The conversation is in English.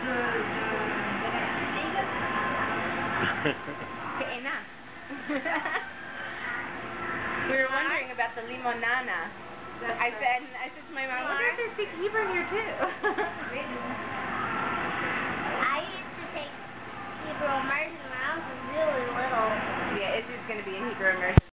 Kena. We were wondering about the limonana. I said to my mom, I wonder if they speak Hebrew here too. I used to take Hebrew immersion when I was really little. Yeah, it's just going to be a Hebrew immersion.